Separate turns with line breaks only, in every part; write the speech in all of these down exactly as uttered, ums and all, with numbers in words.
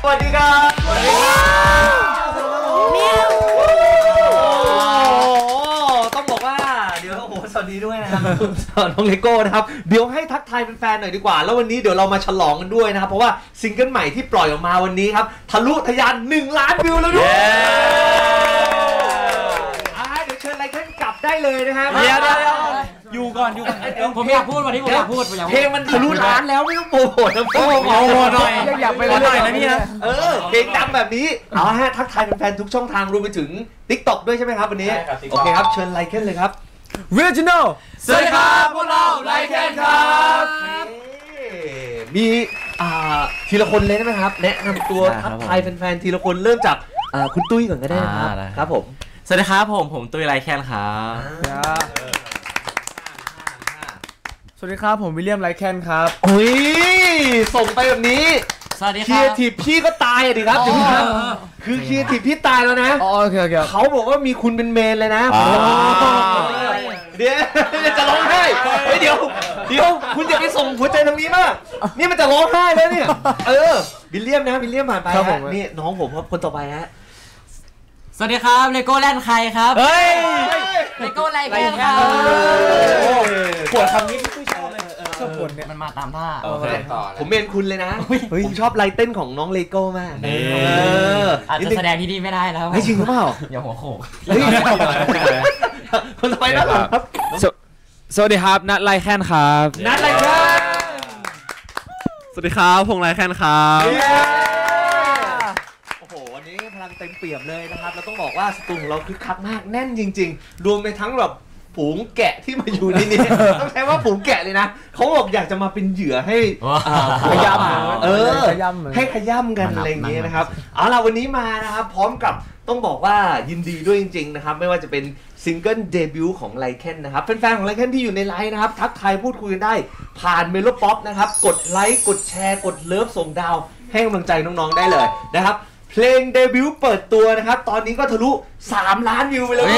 วัสดีครับสวัสดีครับต้องบอกว่าเดี๋ยวโอ้โหสวัสดีด้วยนะครับน้องเลโก้นะครับเดี๋ยวให้ทักทายแฟนๆหน่อยดีกว่าแล้ววันนี้เดี๋ยวเรามาฉลองกันด้วยนะครับเพราะว่าซิงเกิลใหม่ที่ปล่อยออกมาวันนี้ครับทะลุทะยานหนึ่งล้านวิวแล้วด้วยเดี๋ยวเชิญไลค์ขึ้นกลับได้เลยนะครับ
เดี๋ยวเดี๋ยวอยู่ก่อนอยู่ก่อนผมอยากพูดวันนี้ผมอยากพูดเพลงมัน
ทะลุล้านแล้วไม่ต้องโปรโมทนะโปรโมทหน่อย
อยากไปเรื่อยๆนะพี่นะ
เออเพลงดังแบบนี้เอาฮะทักทายแฟนๆทุกช่องทางรวมไปถึง ติ๊กต็อก ด้วยใช่ไหมครับวันนี้โอเคครับเชิญไลค์ขึ้นเลยครับ
Regional
สวัสดีครับพวกเราไลค์แคนครับ
มีทีละคนเลยได้ไหมครับแนะนำตัวทักทายแฟนๆทีละคนเริ่มจากคุณตุ้ยก่อนก็ได้นะครับครับผม
สวัสดีครับผมผมตุ้ยไลค์แคนครับ
สวัสดีครับผมวิลเลียมไลค์แคนครับ
โอ้ยส่งไปแบบนี้
สวัสดีครับ
ครีเอทีฟพี่ก็ตายอ่ะดิครับถึงครับคือครีเอทีฟพี่ตายแล้วนะ
อ๋อโอเคโอเค
เขาบอกว่ามีคุณเป็นเมนเลยนะเดี๋ยวจะร้องไห้เดี๋ยวเดี๋ยวคุณอย่าไปส่งหัวใจทางนี้มากนี่มันจะร้องไห้แล้วเนี่ยเออวิลเลียมนะวิลเลียมผ่านไปฮะนี่น้องผมครับคนต่อไปฮะ
สวัสดีครับเลโก้แลนด์ใครครับเฮ้ยเลโก้ไลค์แคนครับ
ปวดคำนี้พี่ชอบเลย
ชอบปวดเนี่ยมันมาตามท่า
ผมเมนคุณเลยนะผมชอบไลท์เต้นของน้องเลโก้มาก
อาจจะแสดงที่นี่ไม่ได้แล้ว
ไม่จริงหรือเปล่า
อย่าหัวโขก
คนต่อไปนะครับ
สวัสดีครับนัทไลค์แคนครับ
นัทไลค์แคน
สวัสดีครับพงษ์ไลค์แคนครับ
พลังเต็มเปี่ยมเลยนะครับเราต้องบอกว่าสตูของเราคึกคักมากแน่นจริงๆรวมไปทั้งแบบฝูงแกะที่มาอยู่ในนี้ต้องใช้ว่าฝูงแกะเลยนะเขาบอกอยากจะมาเป็นเหยื่อให้ขย่ำเออให้ขย่ำกันอะไรอย่างเงี้ยนะครับเอาล่ะวันนี้มานะครับพร้อมกับต้องบอกว่ายินดีด้วยจริงๆนะครับไม่ว่าจะเป็นซิงเกิลเดบิวต์ของไลค์แคนนะครับแฟนๆของไลค์แคนที่อยู่ในไลน์นะครับทักทายพูดคุยกันได้ผ่านเมโลป๊อปนะครับกดไลค์กดแชร์กดเลิฟส่งดาวให้กำลังใจน้องๆได้เลยนะครับเพลงเดบิวต์เปิดตัวนะครับตอนนี้ก็ทะลุสามล้านวิวไปแล้ว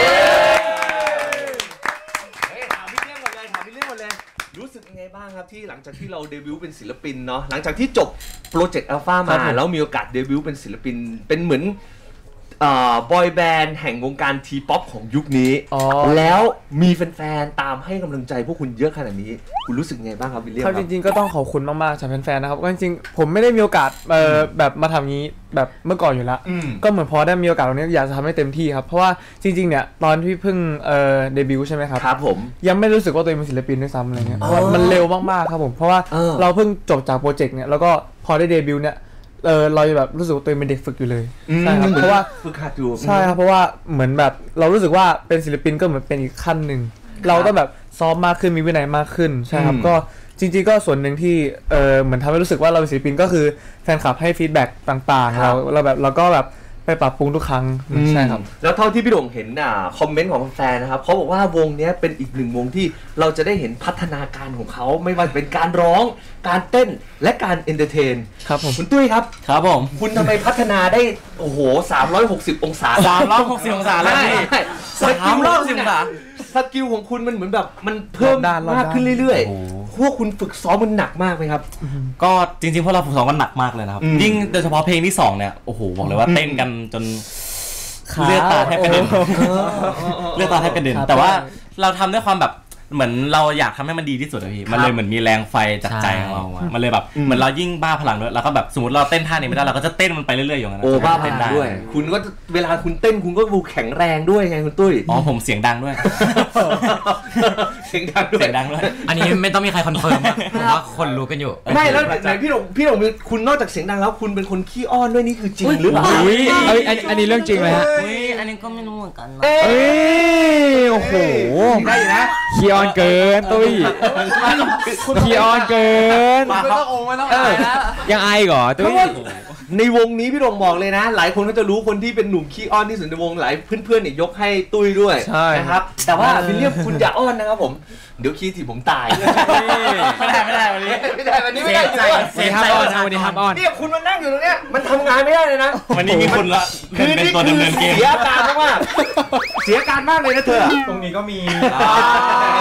ถามพี่เลี้ยงหมดเลยถามพี่เลี้ยงหมดเลยรู้สึกยังไงบ้างครับที่หลังจากที่เราเดบิวต์เป็นศิลปินเนาะหลังจากที่จบโปรเจกต์อัลฟามาแล้วมีโอกาสเดบิวต์เป็นศิลปินเป็นเหมือนบอยแบนด์แห่งวงการทีป๊อปของยุคนี้แล้วมีแฟนๆตามให้กำลังใจพวกคุณเยอะขนาดนี้คุณรู้สึกไงบ้างครับวิลเลียม
ครับจริงๆก็ต้องขอบคุณมากๆจากแฟนๆนะครับก็จริงๆผมไม่ได้มีโอกาสแบบมาทำงี้แบบเมื่อก่อนอยู่แล้วก็เหมือนพอได้มีโอกาสตรงนี้อยากจะทำให้เต็มที่ครับเพราะว่าจริงๆเนี่ยตอนที่เพิ่งเดบิวต์ใช่ไหมครับ
ครับผม
ยังไม่รู้สึกว่าตัวเองเป็นศิลปินด้วยซ้ำอะไรเงี้ยเพราะมันเร็วมากๆครับผมเพราะว่าเราเพิ่งจบจากโปรเจกต์เนี่ยแล้วก็พอได้เดบิวต์เนี่ยเออเราแบบรู้สึกว่าตัวเองเป็นเด็กฝึกอยู่เลยใช่ครับเพราะว่า
ฝึกหัดอยู่
ใช่ครับเพราะว่าเหมือนแบบเรารู้สึกว่าเป็นศิลปินก็เหมือนเป็นอีกขั้นหนึ่งเราต้องแบบซ้อมมากขึ้นมีวินัยมากขึ้นใช่ครับก็จริงๆก็ส่วนหนึ่งที่เออเหมือนทำให้รู้สึกว่าเราเป็นศิลปินก็คือแฟนคลับให้ฟีดแบ็กต่างๆเราเราแบบเราก็แบบไปปรับปรุงทุกครั้งใช่ครับ
แล้วเท่าที่พี่โด่งเห็นอ่ะคอมเมนต์ของแฟนนะครับเขาบอกว่าวงนี้เป็นอีกหนึ่งวงที่เราจะได้เห็นพัฒนาการของเขาไม่ว่าเป็นการร้องการเต้นและการเอนเตอร์เทน
ครับผม
คุณตุ้ยครับ
ครับผม
คุณทำไมพัฒนาได้โอ้โหสามร้อยหกสิบองศา
สามร้อยหกสิบองศาแล้วนี่
สามร้อยหกสิบองศาสกิลของคุณมันเหมือนแบบมันเพิ่มมากขึ้นเรื่อยๆพวกคุณฝึกซ้อมมันหนักมากไหมครับ
ก็จริงๆพวกเราฝึกซ้อมกันหนักมากเลยนะครับยิ่งโดยเฉพาะเพลงที่สองเนี่ยโอ้โหบอกเลยว่าเต้นกันจนเลือดตาแทบกระเด็นเลือดตาแทบกระเด็นแต่ว่าเราทำด้วยความแบบเหมือนเราอยากทำให้มันดีที่สุดอะพี่มันเลยเหมือนมีแรงไฟจากใจของเราอะมันเลยแบบเหมือนเรายิ่งบ้าพลังด้วยแล้วก็แบบสมมติเราเต้นท่านี้ไม่ได้เราก็จะเต้นมันไปเรื่อยๆอย่างนั้น
โอ้บ้าพลังด้วยคุณก็เวลาคุณเต้นคุณก็ดูแข็งแรงด้วยไงคุณตุ้ย
อ๋อผมเสียงดังด้วย
เสียงดังด้วย
เสียงดังด้วยอันนี้ไม่ต้องมีใครคอนเฟิร์มว่าคนรู้กันอยู่
ไม่แล้วไหนพี่หลงพี่หลงคุณนอกจากเสียงดังแล้วคุณเป็นคนขี้อ้อนด้วยนี่คือจริงหรือเปล่า
อันนี้เรื่องจริงเลยฮะ
อันนี้ก็ไม่รู้เหมือนกัน
เอ้ยโอ้โห
ได้นะ
ขี้อ้อนเกินตุ้ยขี้อ้อนเกิน
ไม่ต้ององไม่ต้องอายนะ
ยังอายเหรอตุ้ย
ในวงนี้พี่ดงบอกเลยนะหลายคนก็จะรู้คนที่เป็นหนุ่มขี้อ้อนที่สุดในวงหลายเพื่อนๆเนี่ยยกให้ตุ้ยด้วยนะครับแต่ว่าวิลเลียมคุณอย่าอ้อนนะครับผมเดี๋ยวขี้ที่ผมตาย
ไม่ได้ไม่ได้วันนี้
ไม่ได้วันนี้ไม่ได้ใจ
เสียห้ามอ้อนนะวันนี้ห้ามอ้อน
เนี่ยคุณมานั่งอยู่ตรงเนี้ยมันทำงานไม่ได้เลยนะ
วันนี้มีคุณละ
คือนี่คือเสียการมากเสียการมากเลยนะเธอ
ตรงนี้ก็มี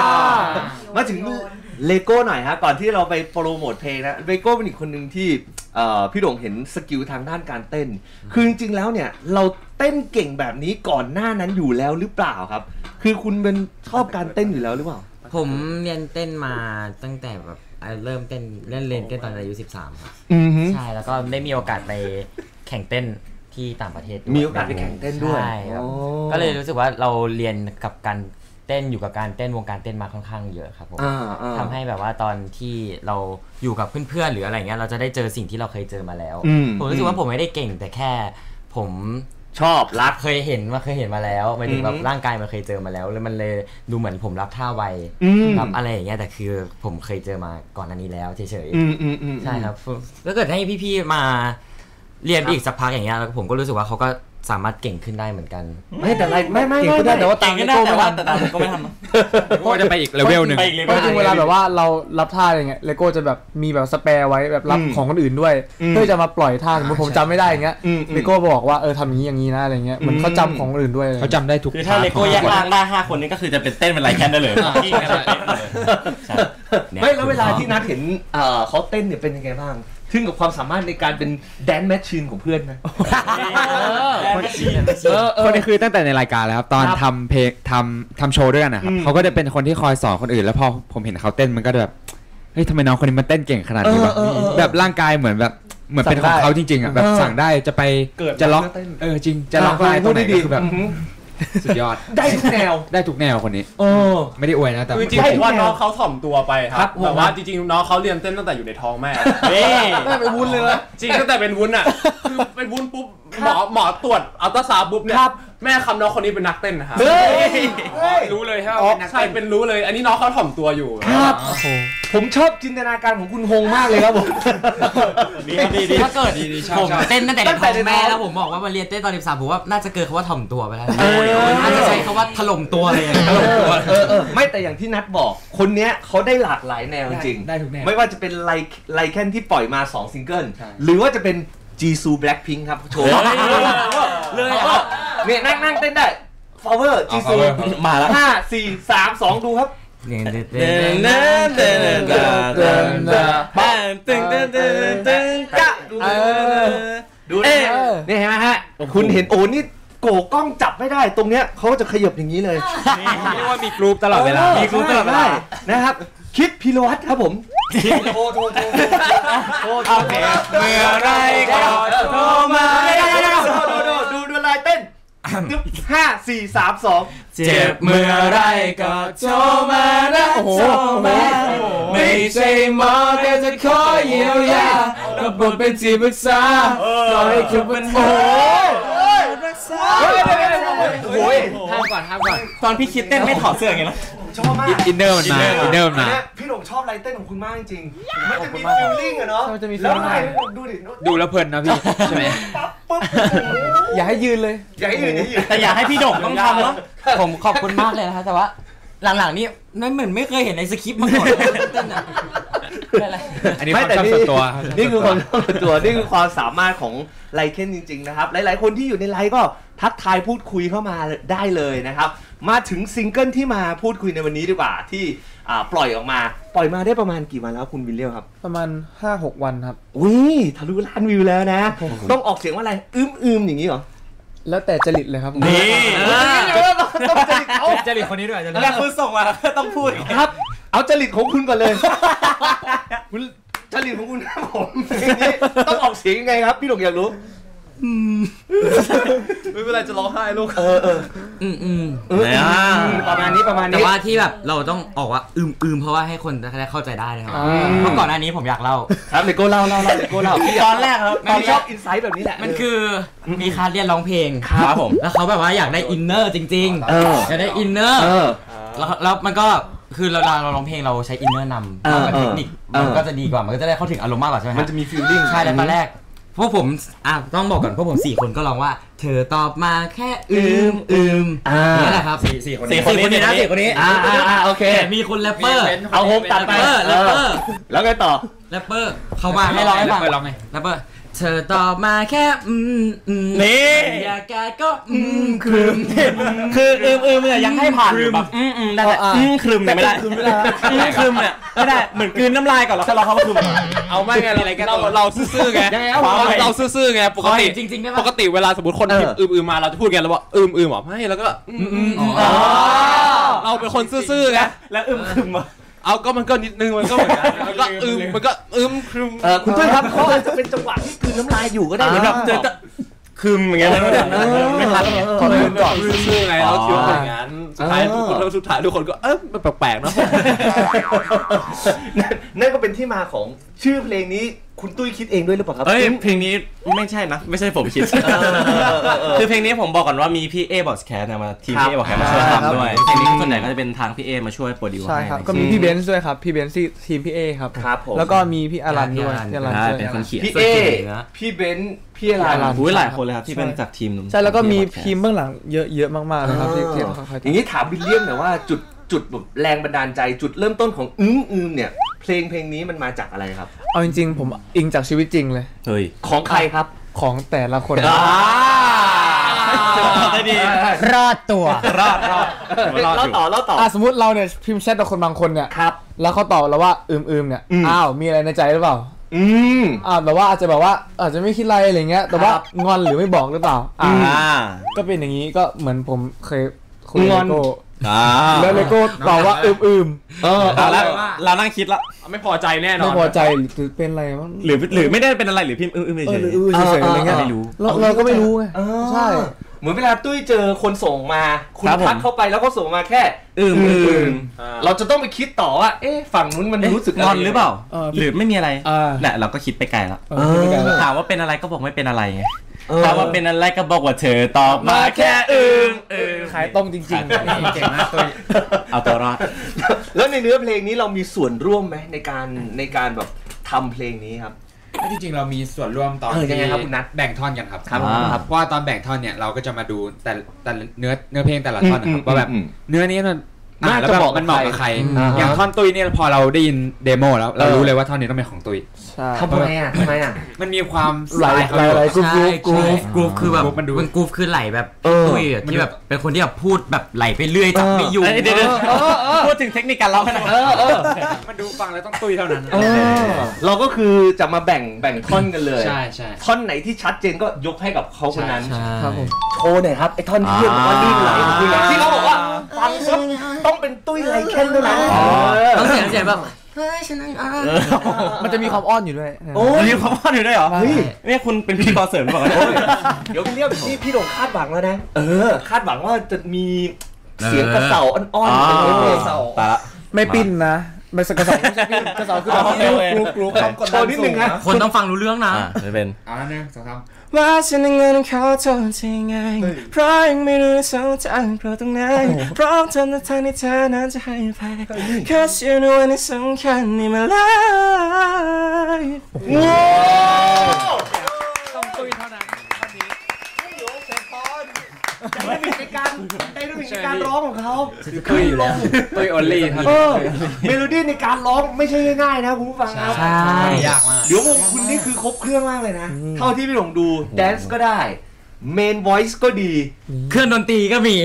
มาถึงเลโก้หน่อยฮะก่อนที่เราไปโปรโมทเพลงนะเลโก้เป็นอีกคนหนึ่งที่เอ่อพี่โด่งเห็นสกิลทางด้านการเต้น คือจริงๆแล้วเนี่ยเราเต้นเก่งแบบนี้ก่อนหน้านั้นอยู่แล้วหรือเปล่าครับ คือคุณเป็นชอบการเต้นอยู่แล้วหรือเปล่า
ผมเรียนเต้นมาตั้งแต่แบบเริ่มเต้นเล่นเล่นเต้นตอนอายุสิบสามครับใช่แล้วก็ได้มีโอกาสไปแข่งเต้นที่ต่างประเทศ
มีโอกาสไปแข่งเต้นด้วย
ใช่ครับก็เลยรู้สึกว่าเราเรียนกับการเต้นอยู่กับการเต้นวงการเต้นมาค่อนข้างเยอะครับผมทำให้แบบว่าตอนที่เราอยู่กับเพื่อนๆหรืออะไรเงี้ยเราจะได้เจอสิ่งที่เราเคยเจอมาแล้วผมรู้สึกว่าผมไม่ได้เก่งแต่แค่ผม
ชอบรัก
เคยเห็นว่าเคยเห็นมาแล้วหมายถึงแบบร่างกายมันเคยเจอมาแล้วแล้วมันเลยดูเหมือนผมรับท่าไวรับอะไรอย่างเงี้ยแต่คือผมเคยเจอมาก่อนอันนี้แล้วเฉยๆใช่ครับแล้วเกิดให้พี่ๆมาเรียนอีกสักพักอย่างเงี้ยแล้วผมก็รู้สึกว่าเขาก็สามารถเก่งขึ้นได้เหมือนกัน
ไม่แต่ไรไม่ไม่
เก่งขึ้นได้แต่ว่าตาม
ก็ได้แต่ว่าแต่ตามก็ไม่ทำ
ก็จะไปอีกเลเวลหนึ่ง
เพราะจริงเวลาแบบว่าเรารับท่าอย่างเงี้ยเลโก้จะแบบมีแบบสเปร์ไว้แบบรับของคนอื่นด้วยเพื่อจะมาปล่อยท่าสมมติผมจำไม่ได้อย่างเงี้ยเลโก้บอกว่าเออทำอย่างนี้อย่างนี้นะอะไรเงี้ยเหมือนเขาจำของคนอื่นด้วย
เขาจำได้ทุก
คือถ้าเลโก้แยกร่างได้ห้าคนนี้ก็คือจะเป็นเต้นเป็นไรแคนได้เลย
ไม่แล้วเวลาที่นัดเห็นเขาเต้นเนี่ยเป็นยังไงบ้างถึงกับความสามารถในการเป็นแดนแมชชีนของเพื่อนไหม
คนนี้คือตั้งแต่ในรายการแล้วครับตอนทำเพลงทำทำโชว์ด้วยกันนะครับเขาก็จะเป็นคนที่คอยสอนคนอื่นแล้วพอผมเห็นเขาเต้นมันก็แบบเฮ้ยทำไมน้องคนนี้มันเต้นเก่งขนาดนี้วะแบบร่างกายเหมือนแบบเหมือนเป็นของเขาจริงๆอ่ะแบบสั่งได้จะไปจะล็อกเออจริงจะล็อกลายตรงไหนคือแบบสุดยอด
ได้ทุกแนว
ได้ทุกแนวคนนี้ไม่ได้อวยนะแต่
จริงๆว่าน้องเขาถ่อมตัวไปครับแต่ว่าจริงๆน้องเขาเรียนเต้นตั้งแต่อยู่ในท้องแม่
แม่เป็นวุ้นเลยนะ
จริงตั้งแต่เป็นวุ้นอ่ะคือเป็นวุ้นปุ๊บหมอหมอตรวจอัลตราซาวด์ปุ๊บเนี่ยแม่คำน้องคนนี้เป็นนักเต้นนะครับรู้เลยครับใช่เป็นรู้เลยอันนี้น้องเขาถ่อมตัวอยู่
ครับผมชอบจินตนาการของคุณฮงมากเลยครับผม
ดีถ้าเกิดผมเต้นตั้งแต่ในท้องแม่แล้วผมบอกว่ามาเรียนเต้นตอนสิบสามผมว่าน่าจะเกิดคำว่าถ่อมตัวไปแล้วน่าจะใช้คำว่าถล่มตัวเลยถล่มตัว
ไม่แต่อย่างที่นัทบอกคนเนี้ยเขาได้หลากหลายแนวจริง
ได้ทุกแนว
ไม่ว่าจะเป็นไลไลแคนที่ปล่อยมาสองซิงเกิลหรือว่าจะเป็นจีซูแบล็คพิงค์ครับโชว์เลยครับเนี่ยนั่งนั่งเต้นได้ฟาวเวอร์จีซูมาแล้วห้าสี่สามสองดูครับ
เดินเดินเดินเดินเดินเดินเดินเดินเดินบ้านตึงตึงตึงตึงกะ
ดูนะนี่เห็นไหมฮะคุณเห็นโอ้นี่โกกล้องจับไม่ได้ตรงเนี้ยเขาจะขยับอย่างนี้เลย
เรียกว่ามีกรุ๊ปตลอดเวลา
มีกรุ๊ปตลอดเวลานะครับคิดพิรวัตรครับผมคิดโทรโทรโทรโทรโทร
เมื่อไรก็โทรมา
ดูดูดูดูลายเต้นห้าสี่สามสอง
เจ็บเมื่อไรก็โทรมานะโโหไม่ใช่หมอแต่จะขอเยียวยารับบทเป็นที่ปรึกษาคอยคือปัญหา
โอ้ย
ห้ามก่อนห้ามก่อน
ตอนพี่คิดเต้นไม่ถอดเสื้อไงนะ
ชอบมาก
อินเนอร์มันมาอินเนอร์มันมา
พี่หลงชอบลายเต้นของคุณมากจริงๆมันจะมีฟีลลิ่งอะเนาะแล้วไงดูดิ
ดูแล้วเพลินนะพี่ใช่ไหม
ปั๊บปุ๊บ
อย่าให้ยืนเลย
อย่าให้ยืน
แต่อย่าให้พี่โด่งต้องทำเนาะ
ผมขอบคุณมากเลยนะคะแต่ว่าหลังๆนี่ไม่เหมือนไม่เคยเห็นในสคริปต์มาก่อนเต้นอะ
อันนี้ความชอบส่วนตัว
นี่คือความชอบส่วนตัวนี่คือความสามารถของไลเคนจริงๆนะครับหลายๆคนที่อยู่ในไลฟ์ก็ทักทายพูดคุยเข้ามาได้เลยนะครับมาถึงซิงเกิลที่มาพูดคุยในวันนี้ดีกว่าที่ปล่อยออกมาปล่อยมาได้ประมาณกี่วันแล้วคุณวิลเลียมครับ
ประมาณ ห้าหก วันครับ
อุ้ยทะลุล้านวิวแล้วนะต้องออกเสียงว่าอะไรอึ้มๆอย่างนี้เหรอ
แล้วแต่จริตเลยครับ
นี่
ต้องจริตเขา
จริตคนนี้ด้วยจริต
แล้วคุณส่งมาต้องพูด
ครับเอาจริตของคุณก่อนเลยคุณจริตของคุณครับผมต้องออกเสียงยังไงครับพี่หลงอยากรู้
ไม่เป็นไรจะร้องไห้ลูก
เออเออ
อืมอืม
ประมาณนี้ประมาณนี้
แต่ว่าที่แบบเราต้องออกว่าอืมอืมเพราะว่าให้คนได้เข้าใจได้นะครับเพราะก่อนหน้านี้ผมอยากเล่า
ครับเลโก้เล่าเล่าเล่าเลโก้เล่า
ตอนแรกครับ
ตอนชอบอินไซต์แบบนี้แหละ
มันคือมีคลาสเรียนร้องเพลง
ครับผม
แล้วเขาแบบว่าอยากได้อินเนอร์จริงๆอยากได้อินเนอร์แล้วแล้วมันก็คือเราเราร้องเพลงเราใช้อินเนอร์นำมันเทคนิคมันก็จะดีกว่ามันก็จะได้เข้าถึงอารมณ์มากกว่าใช่ไหม
มันจะมีฟีลลิ่ง
ใช่แล้วตอนแรกพวกผมอ่ะต้องบอกก่อนพวกผมสี่คนก็ร้องว่าเธอตอบมาแค่อืมอืมนี่แหละครับ
สี่สี่คนสี่คนนี้นะสี่คนนี้
อ่าอ่าโอเค
มีคนแรปเปอร์
เอาโฮมตัดไป
แรปเปอร์
แล้วไงต่อ
แรปเปอร์เขามาให้ร้องให้ฟัง
ร้องไง
แรปเปอร์เธอตอบมาแค่อืมอืม
นี่
อยากกาก็อืมครึม
คืออืมอืมเนี่ยยังให้ผ่านอยู่แบบอืมอืมได้แต่อืมครึมเนี่ยไม่ได้อืมครึมเนี่ยไม่ได้เหมือนกลืนน้ำลายก่อนแล้วค่อยรอเขามาครึม
เอาไม่ไงเราเราเราซื่อๆไงเราซื่อๆไงปกติ
จริงๆได้
ป
ปะ
กติเวลาสมมติคนพิมพ์อืมๆมาเราจะพูดกันแล้วว่าอืมๆหรอไม่แล้วก็อืมๆเราเป็นคนซื่อๆไง
แล้วอึมครึมอ่ะ
เอาก็มันก็นิดนึงมันก็เหมือนกันมันก็อืมมันก็อืมครึม
เออคุณตุ้ยครับเขาอาจจะเป็นจังหวะที่กลืนน้ำลายอยู่ก็ได้
เหมือนแบบเจอจะครึมอย่างเงี้ยไม่ทัน
ขอเดินก่อนซื่อๆไงเราคิดว่าเป็นอย่างนั้นสุดท้ายทุกคนแล้วสุดท้ายทุกคนก็เอ๊ะมันแปลกๆนะ
นั่นก็เป็นที่มาของชื่อเพลงนี้คุณตุ้ยคิดเองด้วยหรือเปล่าครับ
เอ้ยเพลงนี้ไม่ใช่นะไม่ใช่ผมคิดคือเพลงนี้ผมบอกก่อนว่ามีพี่เอบอสแคสเนี่ยมาทีมพี่เอบอสแคสมาช่วยทำด้วยเพลงนี้ส่วนใหญ่ก็จะเป็นทางพี่เอมาช่วยโปรดิว
ใช่
ให้
ครับก็มีพี่เบนซ์ด้วยครับพี่เบนซ์ที่ทีมพี่เอครับ
ครับผม
แล้วก็มีพี่อารันด้วยพี่อารัน
ใช่
ด้วย
เป็นคนเขียน
พี่เอพี่เบนซ์พี่อะไร
พี่อลัน
อุ้ยหลายคนเลยครับที่เป็นจากทีมนู้น
ใช่แล้วก็มีทีมเบื้องหลังเยอะเยอะมากๆนะครับที่ที่เขาคอย
อย่างนี้ถามวิลเลียมหน่อยว่าจุดจุดแบบแรงบันดาลใจจุดเริ่มต้นของอืมอืมเนี่ยเพลงเพลงนี้มันมาจากอะไรครับ
เอาจริงๆผมอิงจากชีวิตจริงเลย
เฮ้ย
ของใครครับ
ของแต่ละคน
ได้ดี
รอดตัว
รอดรอดรอด
เล่า
อยู่
ต่อเล่าต่อ
อ่ะสมมติเราเนี่ยพิมพ์แชทกับคนบางคนเนี่ย
ครับ
แล้วเขาตอบเราว่าอืมอืมเนี่ย
อืม
อ้าวมีอะไรในใจหรือเปล่า
อืม
อ่าแบบว่าอาจจะแบบว่าอาจจะไม่คิดอะไรอะไรเงี้ยแต่ว่า
ครับ
งอนหรือไม่บอกหรือเปล่าอ่า
อ่า
ก็เป็นอย่างนี้ก็เหมือนผมเคยคุย
ง
กับ
อน
เลโก้
อ่า
แล้วเลโก้ตอบว่าอืมอืม
เออ
เอาละเรานั่งคิดละ
ไม่พอใจแน่นอน
ไม่พอใจหรือเป็นอะไรมั้ง
หรือหรือไม่ได้เป็นอะไรหรือพิมพ์อึ้มๆ
เอ
เฉ
อย หรืออือเฉยๆอะไรเงี้ย
ไม่รู้
เราเราก็ไม่รู้ไง
เออ
ใช่
เหมือนเวลาตุ้ยเจอคนส่งมาคุณ
ครับผม
ทักเข้าไปแล้วก็ส่งมาแค่
อึ้มอึ้ม
เราจะต้องไปคิดต่อว่าเอ๊ะฝั่งนู้นมันรู้สึก
งอนหรือเปล่า
เออ
หรือไม่มีอะไร
อ่า
เนี่ยเราก็คิดไปไกลแล้ว
เออไม่เป็นไร
ถามว่าเป็นอะไรก็บอกไม่เป็นอะไรไง
เออ
ถามว่าเป็นอะไรก็บอกว่าเธอตอบมาแค่อึ้มอึ้ม
ขายตรงจริงๆเก่งมากตัว
เอาตัวรอด
แล้วในเนื้อเพลงนี้เรามีส่วนร่วมไหมในการในการแบบทำเพลงนี้ครับ
จริงๆเรามีส่วนร่วมตอน
เออยังไง
ที่
ครับคุณนัท
แบ่งท่อนกันครับ
ครับ
อ่า
ครับเพราะว่าตอนแบ่งท่อนเนี่ยเราก็จะมาดูแต่แต่เนื้อเนื้อเพลงแต่ละท่อนนะค
อื
รั
ม
บว่าแบบ
อืม
เนื้อนี้มัน
น่า
อ่ะแล้ว
จะ
แบบ
เหมาะกับ
มันเหมาะกับใคร
ใคร
อย่างท่อนตุยเนี่ยพอเราได้ยินเดโมแล้วเรา
เออ
รู้เลยว่าท่อนนี้ต้องเป็นของตุย
ใช่
ทำไมอ่ะทำไมอ่ะ
มันมีความ
หลาย
สต
หลายหลายกรุ๊ป
ใช่
กรุ๊ป
กรุ๊ปคือแบบ
กรุ๊ปมันดู
มันกรุ๊ปคือไหลแบบ
เออ
ตุ้ยอะที่แบบเป็นคนที่แบบพูดแบบไหลไปเรื่อยจับไม่อยู่
เอ้ยเดี๋ยวเดี๋ยวพูดถึงเทคนิคการร้องกันหน่อย
เออเออ
มันดูฟังแล้วต้องตุยเท่านั้น
เออเราก็คือจะมาแบ่งแบ่งท่อนกันเลย
ใช่ใช่
ท่อนไหนที่ชัดเจนก็ยกให้กับเขาคนนั้น
ใช่
ครับผม
โชว์หน่อยครับไอ้ท่อนที่เรียกว่าดิ้นไหลของคุณที่เขาบอกว่าฟังปุ๊บต้องเป็นตุ้ยไรแค่นเท่านั้น
ต้องเสียงเสียงแบบเฮ้ยฉันนั่งอ่ะ
มันจะมีความอ้อนอยู่ด้วย
โอ้ย
มีความว่าอยู่ด้วยเหรอ
เฮ้ย
เนี่ยคุณเป็นพิธีกรเสริมหรือเปล่าเนี่ย
เดี๋ยวพี่เรียกนี่พี่โด่งคาดหวังแล้วนะ เออ คาดหวังว่าจะมีเสียงกระเสาอ่อนๆเป็นกระเสา
ตายละ
ไม่ปิ้นนะไม่สกระสอบไม่ใช่ปิ้นกระสอบคือแบบ
โอเคโอเค
กรุ๊ปกรุ๊ปความกด
โช
ดัน
ว์นิดนึงนะ
คนต้องฟังรู้เรื่องนะ
อ่าจะเป็น
เอาละหนึ่งสองสาม
ว่าฉันนั้นเงินเขาโทษยังไงเพราะยังไม่รู้สองทางเพราะตรงไหนเพราะทำในทางที่เธอนั้นจะให้ไป Cause you know วันนี้สำคัญใน my life
ต้องตุยเท่านั้นท่อนนี้
ไดนามิกในการไดนามิกในการร้องของเขา
ตุยอยู่แล้วตุย only ท่อน
เอ
นี้
อเมโลดี้ในการร้องไม่ใช่ง่ายๆนะคุณผู้ฟังครับ
ใช่
ยากมาก
เดี๋ยววงคุณนี่คือครบเครื่องมากเลยนะ เท่าที่พี่หลงดูแดนซ์ก็ได้เมน voice ก็ดี
เครื่องดนตรีก็มี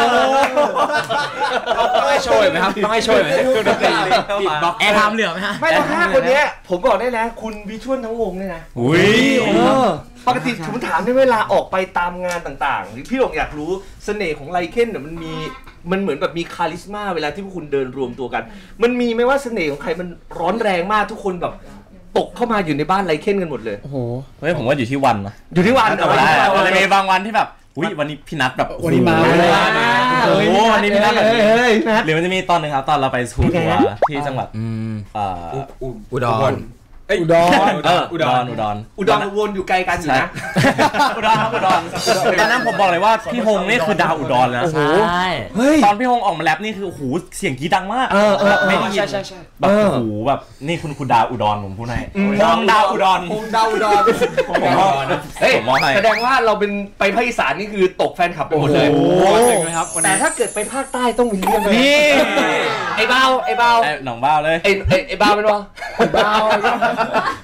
ต้องให้โชว์ไหมครับต้องให้โชว์ไหมเครื่องดนตรีบีทบ็อกซ์
แอร์ไทม์เหลือไหมฮะ
ไม่ต้องห้าคนเนี้ยผมบอกได้นะคุณวิชวลทั้งวงเลยนะ
อุ้ย
เออปกติผมถามในเวลาออกไปตามงานต่างๆ พี่หลงอยากรู้เสน่ห์ของไลเคนเนี่ยมันมีมันเหมือนแบบมีคาลิสมาเวลาที่พวกคุณเดินรวมตัวกัน มันมีไหมว่าเสน่ห์ของใครมันร้อนแรงมากทุกคนแบบตกเข้ามาอยู่ในบ้านไลเคนกันหมดเลย
โอ้โห
เฮ้ยผมว่าอยู่ที่วันนะ
อยู่ที่วัน
แต่ว่ามันจะมีบางวันที่แบบอุ้ยวันนี้พี่นัทแบบ
วันนี้มา
โอ้โห
เลย
โอ้โหวันนี้พี่นัทแบบ
เฮ้ยนะ
หรือมันจะมีตอนหนึ่งครับตอนเราไปทัวร์ที่จังหวัด
อืม
เอ่อ
อุดร
อุดร
เอออุดรอุดร
อุดรวนอยู่ไกลกันอยู่นะ
อุดรครับอุดรตอนนั้นผมบอกเลยว่าพี่ฮงนี่คือดาวอุดรแล้ว
ใช่
เฮ้ย
ตอนพี่ฮงออกมาแรปนี่คือโอ้โหเสียงกรีดดังมาก
เออเออเออ
ไม่ได้ยิน
ใช่ใช่ใช่
แบบโอ้โหแบบนี่คุณคุณดาวอุดรผมพูดให้ฮงดาวอุดร
คงเดาอุดรผมมองเฮ้ย
ผมมองให้
แสดงว่าเราเป็นไปภาคอีสานนี่คือตกแฟนคลับไปหมดเลย
โอ้โห
ถึงไหมครับวัน
แต่
นี้
ถ้าเกิดไปภาคใต้ต้องวิลเลียมเลย
นี่
ไอ้เบาไอ้เบา
ไอ้หนองบ้าวเลย
ไอ้ไอ้ไอ้เบาเป็นวะไอ้เบา
ผมบอกเลย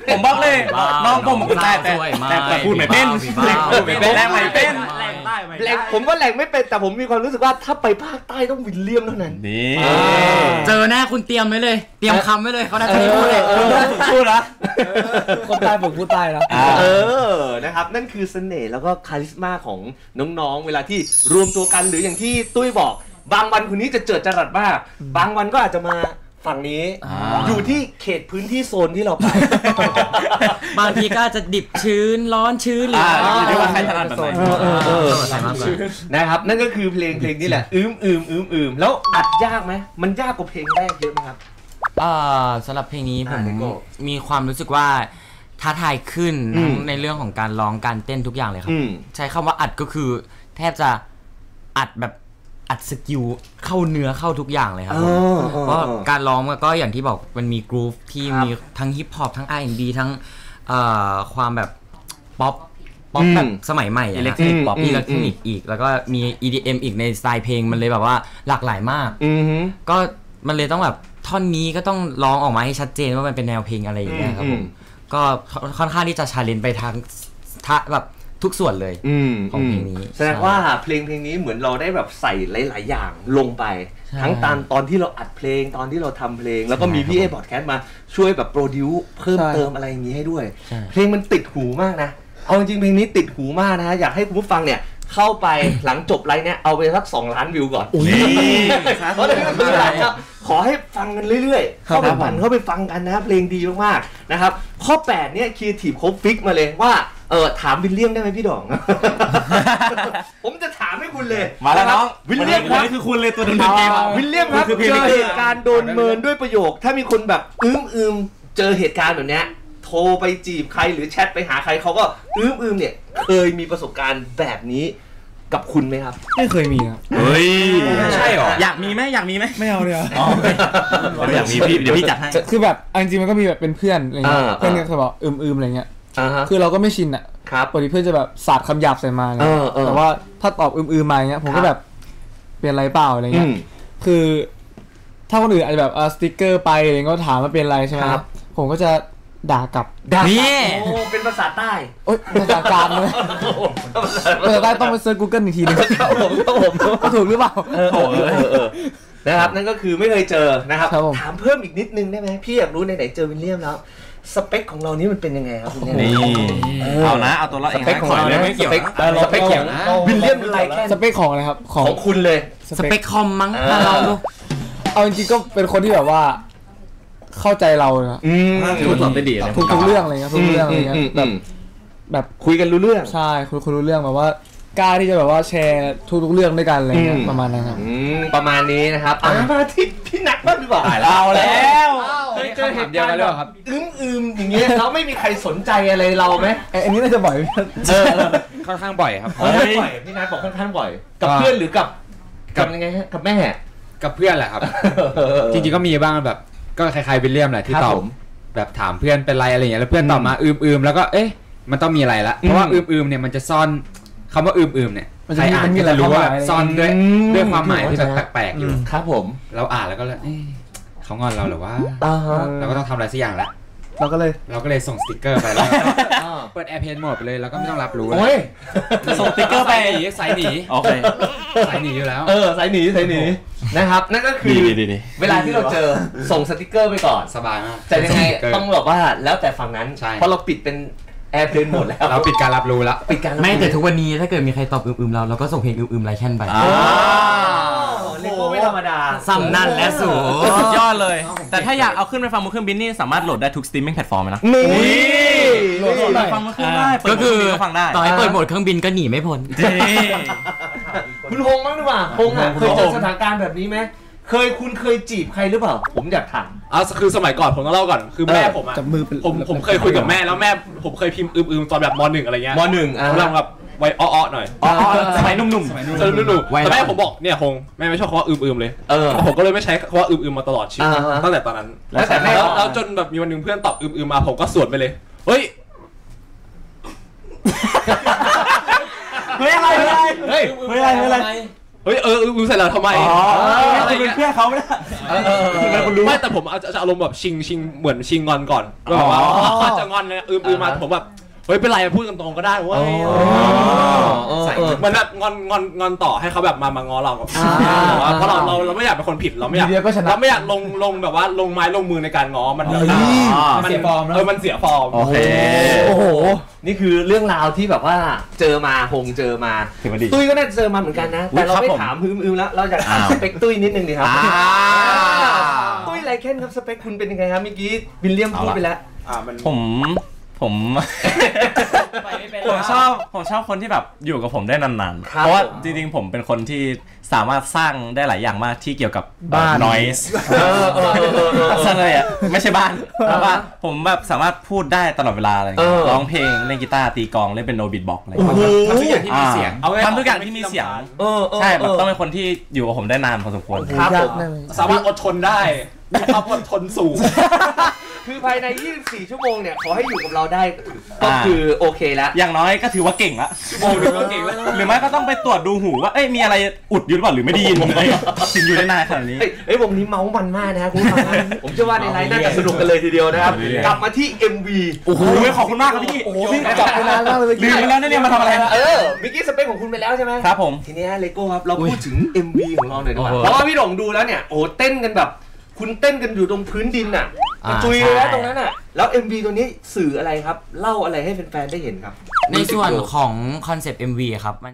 อ้ยน้องผมมันได้แต่แต่พูดไม่เป็นพูดไม่เป็นแรงไม่เป็นแรงใต้ไม่
แหล่งผมก็แหล่งไม่เป็นแต่ผมมีความรู้สึกว่าถ้าไปภาคใต้ต้องวิลเลียมเท่านั้น
นี่
เจอแน่คุณเตรียมไว้เลย เตรียมคำไว้เลยเขาน่าจะพูดเลย
พูดนะ
คนใต้ผมพูดใต้นะ
เออนะครับนั่นคือเสน่ห์แล้วก็คาลิสมาของน้องๆเวลาที่รวมตัวกันหรืออย่างที่ตุ้ยบอกบางวันคนนี้จะเจิดจรัสมากบางวันก็อาจจะมาฝั่งนี้อยู่ที่เขตพื้นที่โซนที่เราไป
บางทีก็จะดิบชื้นร้อนชื้นหรือ
เรียกว่าใครถนัดแบบไหน
ใส่มากกว่า
นะครับนั่นก็คือเพลงเพลงนี้แหละอืมอืมอืมอืมแล้วอัดยากไหมมันยากกว่าเพลงแรกเยอะไหมครับ
อ่าสำหรับเพลงนี้ผม
อ่า Lego
มีความรู้สึกว่าท้าทายขึ้น
อืม
ทั้งในเรื่องของการร้องการเต้นทุกอย่างเลยครั
อื
บ
ม
ใช้คำว่าอัดก็คือแทบจะอัดแบบอัดสกิลเข้าเนื้อเข้าทุกอย่างเลยครับผมเพราะการร้องมันก็อย่างที่บอกมันมีกรูฟที่
ครับ
มีทั้งฮิปฮอปทั้ง อาร์ แอนด์ บี ทั้งเอ่อความแบบป๊อปป๊อป
อืม
แบบสมัยใหม่อะ
อิเล็กทรอนิกส์ป๊อป
อิเล็กทรอนิกส์อีกแล้วก็มี อี ดี เอ็ม อีกในสไตล์เพลงมันเลยแบบว่าหลากหลายมาก
อืมฮึ
ก็มันเลยต้องแบบท่อนนี้ก็ต้องร้องออกมาให้ชัดเจนว่ามันเป็นแนวเพลงอะไรอย่างเงี้ยครับผม
อืม
ก็ค่อนข้างที่จะชาเลนจ์ไปทางทะแบบทุกส่วนเลย
อืม
ของเพลงนี้
แสดงว่าเพลงเพลงนี้เหมือนเราได้แบบใส่หลาย ๆ อย่างลงไป
ใช่
ทั้งตอนตอนที่เราอัดเพลงตอนที่เราทำเพลง แล้วก็มีพี่เอพอดแคสต์มาช่วยแบบโปรดิวเพิ่ม
ใช่
เติมอะไรอย่างนี้ให้ด้วย
ใช่
เพลงมันติดหูมากนะ เอาจริงๆเพลงนี้ติดหูมากนะฮะอยากให้คุณผู้ฟังเนี่ยเข้าไปหลังจบไลฟ์เนี่ยเอาไปสักสองล้านวิวก่อนเพราะฉะนั้นคืออยากจะขอให้ฟังกันเรื่อยๆ เข้าไปปั่นเข้าไปฟังกันนะเพลงดีมากๆนะครับข้อแปดเนี่ยครีเอทีฟเขาฟิกมาเลยว่าเออถามวิลเลียมได้ไหมพี่ดอง ผมจะถามให้คุณเลย
มาแล้วน้อง
วิลเลียมครับ
นี่คือคุณเลยตัวดำเนินเกมอะ
วิลเลียมครับ
คือเพลง
เจอ
นี้
เหตุการณ์โดนเมินด้วยประโยค ถ้ามีคนแบบอื้มอืมเจอเหตุการณ์แบบเนี้ยโทรไปจีบใครหรือแชทไปหาใครเขาก็อื้มอืมเนี่ยเคยมีประสบการณ์แบบนี้กับคุณไหมครับ
ไม่เคยมีครับ
เฮ้ย
ใช่หรอ
อยากมีไหมอยากมีไหม
ไม่เอาเลยอะ
อ๋ออยากมีพี่เดี๋ยวพี่จัดให้
คือแบบเอาจริงๆมันก็มีแบบเป็นเพื่อนอะไรเงี้ย
อ่า
เพื่อนเนี่ยเคยบอกอืมๆอะไรเงี้ย
อ่าฮะ
คือเราก็ไม่ชินอ่ะ
ครับ
ปกติเพื่อนจะแบบสาดคำหยาบใส่มาอะไรเงี้ย
เออเออ
แต่ว่าถ้าตอบอืมๆมาอย่างเงี้ยผม
ครั
ก็
บ
แบบเป็นไรเปล่าอะไร
อื
เงี้ย
ม
คือถ้าคนอื่นอาจจะแบบเอาสติ๊กเกอร์ไปอะไรเงี้ยก็ถามว่าเป็นไรใช่ไหม
ครับ
ผมก็จะด่ากลับ
ด่า
นี่
โอ้เป็นภาษาใต้
โอ๊ยภาษากลางเลยภาษาใต้ต้องไปเซิร์ช Google อีกทีนึง
ครับผมครับผม
ว่าถูกหรือเปล่า
เออเออเออเออนะครับนั่นก็คือไม่เคยเจอนะครับ
ครับผม
ถามเพิ่มอีกนิดนึงได้ไหมพี่อยากรู้ไหนๆเจอวิลเลียมแล้วสเปคของเรานี่มันเป็นยังไงครับคุณเนี่ย
นี่เอานะเอาตัวเราเอง
สเปคของเรา
นะ
นะ
ไม่เกี่ยว
สเปคเออสเปคของวิลเลียมไรแค่
สเปคของอะไรครับของ
ของคุณเลย
สเปคคอมมั้ง
เออ
ถ้าเราดู
เอาจริงๆก็เป็นคนที่แบบว่าเข้าใจเรานะ
อืม
ถือว่าตอบได้ดีนะ
ทุกทุกเรื่องอะไรเงี้ยทุกเรื่องอะไรเงี้ยแบบแบบ
คุยกันรู้เรื่อง
ใช่คุณคุณรู้เรื่องแบบว่ากล้าที่จะแบบว่าแชร์ทุกๆเรื่องด้วยกันอะไรเงี้ย
อืม
ประมาณนั้นครับ
อืมประมาณนี้นะครับอ่ะมาที่พี่นักบ้างดีกว่า
เอาแล้ว
เคยเจอเหตุการณ์แบบอึ้มอึมอย่างเงี้ยแล้วไม่มีใครสนใจอะไรเราไหม
ไอ้อันนี้น่าจะบ่อย
เออ
ค่อนข้างบ่อยครับ
ค่อนข้างบ่อยพี่นัทบอกค่อนข้างบ่อย กับเพื่อนหรือกับกับยังไงฮะกับแม่
กับเพื่อนแหละครับ จริงๆก็มีบ้างแบบก็คล้ายๆวิลเลียมแหละที่
ครับ
ตอบ
ผม
แบบถามเพื่อนเป็นไรอะไรอย่างเงี้ยแล้วเพื่อนตอบมา
อืม
อืมๆแล้วก็เอ๊ะมันต้องมีอะไรละเพราะว่า
อืม
อืมๆเนี่ยมันจะซ่อนคำว่าอืมๆเนี่ย
มัน
ใค
จะ
ร
มี
อ่าน
มันมี
ก็
อะไร
จะรู้ว่าแบบ
ความหมาย
ซ่อนด้วย
อืม
ด้วยความหมายที่แบบ
ใช่ไหม
แปลกๆอยู่
ครับผม
เราอ่านแล้วก็เลยเอ๊ะเขางอนเราหรือว่า
อ่าฮะ
เราก็ต้องทำอะไรสักอย่างละ
เราก็เลย
เราก็เลยส่งสติกเกอร์ไปแล้ว
อ่า
เปิดแอร์เพลนโหมดไปเลยแล้วก็ไม่ต้องรับรู้
โอ้ย
ส่งติ๊กเกอร์ไป
สายหนีสายหนี
โอเค
สายหนีอยู่แล้ว
เออสายหนีสายหนีนะครับนั่นก็คือ
ดีดีดี
เวลาที่เราเจอส่งสติกเกอร์ไปก่อน
สบายมาก
แต่ยังไง
ส่สติกเกร์
ต้องบอกว่าแล้วแต่ฝั่งนั้น
ใช่
เพราะเราปิดเป็นแอร์เพลนหมดแล้ว
เราปิดการรับรู้แล้ว
ปิดการ
ไม่แต่ทุกวันนี้ถ้าเกิดมีใครตอบอืมๆเราเราก็ส่งเพลงอืมๆไรแค่นไป
อ่า
เรียกว่าไม่ธรรมดา
ซ้ำนั่นและสู
สุดยอดเลย แต่ถ้าอยากเอาขึ้นไปฟังบนเครื่องบินนี่สามารถโหลดได้ทุกสตรีมมิ่งแพลตฟอร์มเลยนะ
นี่
โหลดไปฟังบนเครื่องได้เปิด
ก็
บนเค
คื
รื่
อ
องบินก็ฟังได้
ต่อให้เปิดโหมดเครื่องบินก็หนีไม่พ้น
คุณฮงบ้างดีกว่าฮงอ่ะเคยเจอสถานการณ์แบบนี้ไหมเคยคุณเคยจีบใครหรือเปล่า ผมอยากถาม
เอาคือสมัยก่อนผมต้องเล่าก่อนคือแม่ผมอะ
จับมือเป็น
ผมผมเคยคุยกับแม่แล้วแม่ผมเคยพิมพ์อืมๆตอนแบบมหนึ่งอะไรเงี้ย
มหนึ่งอ่ะ
ผมทำกับไว้อ้อๆหน่อย
อ๋อ
สมัยหนุ่มๆ
เออหนุ่มๆ
ไว้
แต่แม่ผมบอกเนี่ยคงแม่ไม่ชอบคำว่าอืมๆเลย
เออ
ผมก็เลยไม่ใช้คำว่าอืมๆมาตลอดชีวิต
อ่าฮะ
ตั้งแต่ตอนนั้น
แล้วแต่แม่
แล้วแล้วจนแบบมีวันหนึ่งเพื่อนตอบอืมๆมาผมก็สวนไปเลยเฮ้ย
เฮ้ยอะไรเฮ้ย
เฮ้ย
เฮ้ยอะไรเฮ้ยอะไร
เฮ้ยเออมึงใส่เราทำไม
อะไรเป็นเพื่อนเขาไม่ได้
ไม่แต่ผมจะอารมณ์แบบชิงชิงเหมือนชิงงอนก่อนแบบว่าอาจจะงอนเลยอืมอืมมาผมแบบเฮ้ยเป็นไรพูดกันตรงก็ได้เว้ยมันแบบงอนงอนงอนต่อให้เขาแบบมามางอเราเพราะเราเราเราไม่อยากเป็นคนผิดเราไม่อยากเราไม่อยากลงลงแบบว่าลงไม้ลงมือในการง้อมันมันเสียฟอร์มเออมันเสียฟอร์ม
โอเค
โอ้โหนี่คือเรื่องราวที่แบบว่าเจอมาคงเจอมาตุ้ยก็น่าจะเจอมาเหมือนกันนะแต่เราไม่ถามอึมๆแล้วเราอยากถามสเปคตุ้ยนิดนึงดีครับตุ้ยไรเคนครับสเปคคุณเป็นยังไงครับเมื่อกี้วิลเลียมพูดไปแล้ว
ผมผมผมชอบผมชอบคนที่แบบอยู่กับผมได้นานๆเพราะว่าจริงๆผมเป็นคนที่สามารถสร้างได้หลายอย่างมากที่เกี่ยวกับบ้าน noise สร้างเลยอ่ะไม่ใช่บ้านแต่ว่าผมแบบสามารถพูดได้ตลอดเวลาอะไรร้องเพลงเล่นกีตาร์ตีกลองเล่นเป็นโนบิทบ็อกอะไร
ทำทุกอย่างที่มีเสียง
ทำทุกอย่างที่มีเสียงใช่แบบต้องเป็นคนที่อยู่กับผมได้นานพอสมควร
ครับผม
สามารถอดทนได้มีความอดทนสูง
คือภายในยี่สิบสี่ชั่วโมงเนี่ยขอให้อยู่กับเราได้ก็คือโอเคแล้ว
อย่างน้อยก็ถือว่าเก่งละ
ชั่วโมงนึงก็เก่งแล้ว
หรือไม่ก็ต้องไปตรวจดูหูว่าเอ้ยมีอะไรอุดอยู่หรือเปล่าหรือไม่ได้ยินเลยถึงอยู่ได้นานขนาดนี้
เฮ้ยวงนี้เมาส์มันมากนะครับคุณผู้ชมผมเชื่อว่าในไลฟ์น่าจะสนุกกันเลยทีเดียวนะครับกลับมาที่ เอ็ม วี
โอ้โหขอบคุณมากครับพี่
โอ้โหพี่จับไปนานมากเลย
ลืมไปแล้วเนี่ยมาทำอะไร
เออมิกกี้สเปคของคุณไปแล้วใช่ไหม
ครับผม
ทีนี้เลโก้ครับเราพูดถึง เอ็ม วี ของเราหน่อยดีกว่าเพราะว่าพี่หลงดูแล้วเนี่ยโอ้เต้นกันแบบคุณเต้นกันอยู่ตรงพื้นดินน่ะจุยเลยนะตรงนั้นน่ะแล้ว เอ็ม วี ตัวนี้สื่ออะไรครับเล่าอะไรให้แฟนๆได้เห็นครับ
ในส่วนของคอนเซปต์ เอ็ม วี ครับมัน